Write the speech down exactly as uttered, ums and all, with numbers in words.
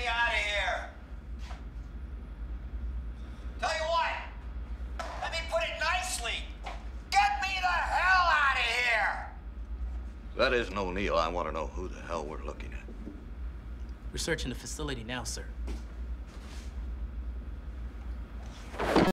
out of here. Tell you what, let me put it nicely. Get me the hell out of here! That isn't O'Neill. I want to know who the hell we're looking at. We're searching the facility now, sir.